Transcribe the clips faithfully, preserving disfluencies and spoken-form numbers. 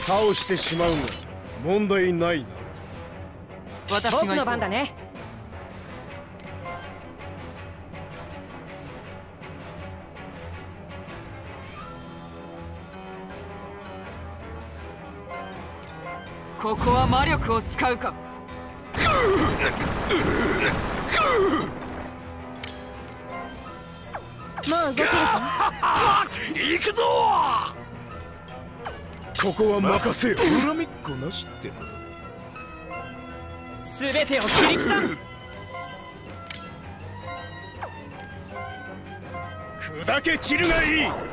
倒してしまうが問題ないな。 私が僕の番だね。ここは魔力を使うか。 もう動けるぞ。 行くぞ。ここは任せよ。恨みっこなしってこと。 すべてを切り刻む。 砕け散るがいい。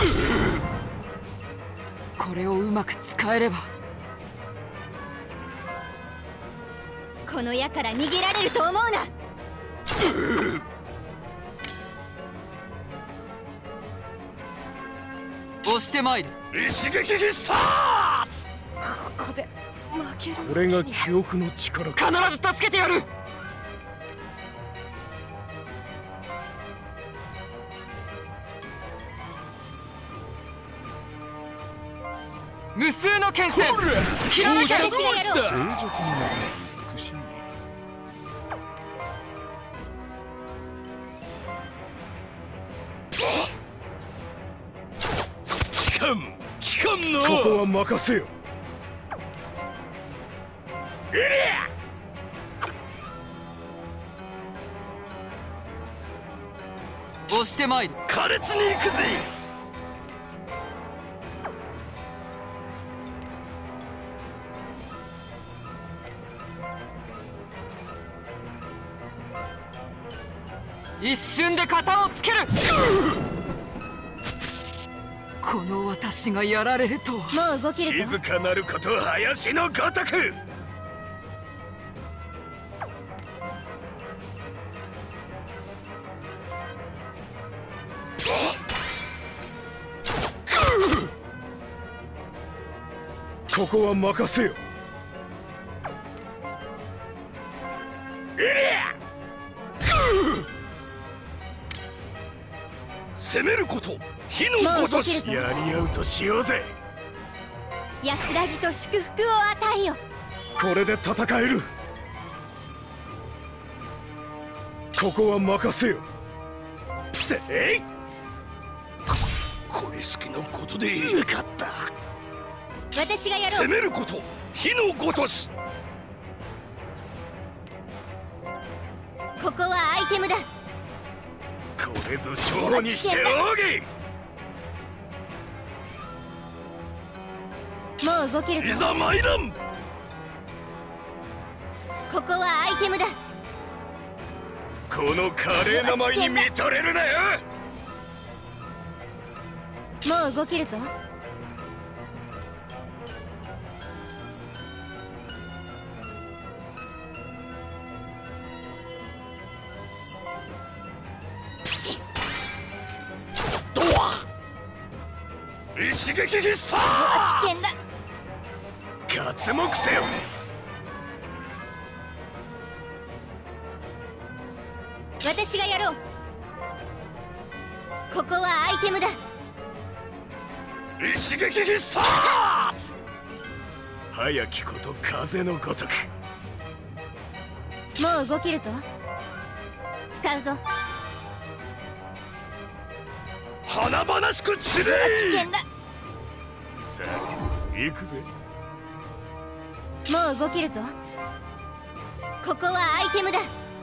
これをうまく使えればこの矢から逃げられると思うな。 押してまいる。 一撃必殺。 ここで負ける。 これが記憶の力か。 必ず助けてやる。無数の剣戦ひらめけ。 私がやろう。 静寂の中美しい。機関機関のここは任せよ。エリア押してまいる。 苛烈に行くぜ。 一瞬で型をつける。この私がやられるとは。 もう動けるぞ。 静かなること林のごとく。ここは任せよ。エリア攻めること火のごとし。やり合うとしようぜ。 安らぎと祝福を与えよ。 これで戦える。ここは任せよ。せいこれしきのことでよかった。 私がやろう。 攻めること火のごとし。 ここはアイテムだ。 これぞ勝負にしておげ。 もう動けるぞ。 いざ参らん。 ここはアイテムだ。 この華麗な舞に見とれるなよ。 もう動けるぞ。 一撃必殺。 危険だ。 刮目せよ。 私がやろう。ここはアイテムだ。 一撃必殺。早きこと風のごとく。 もう動けるぞ。使うぞ。 華々しく散れ。 危険だ。 さあ行くぜ。 もう動けるぞ。ここはアイテムだ。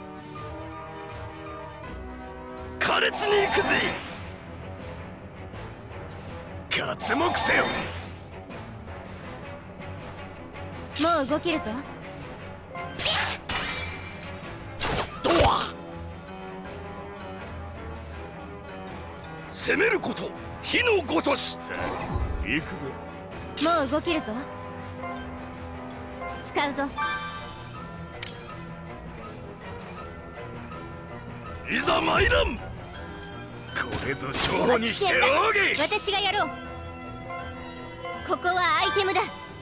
苛烈に行くぜ。刮目せよ。 もう動けるぞ。 ドア攻めること火のごとし。さあ行くぞ。 もう動けるぞ。使うぞ。 いざ参らん。これぞ勝負にしておげ。 私がやろう。ここはアイテムだ。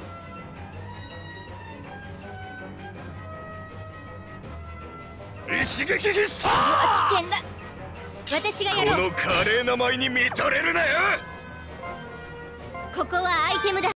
一撃必殺。 危険だ。私がやろう。 この華麗な舞に見とれるなよ。 ここはアイテムだ。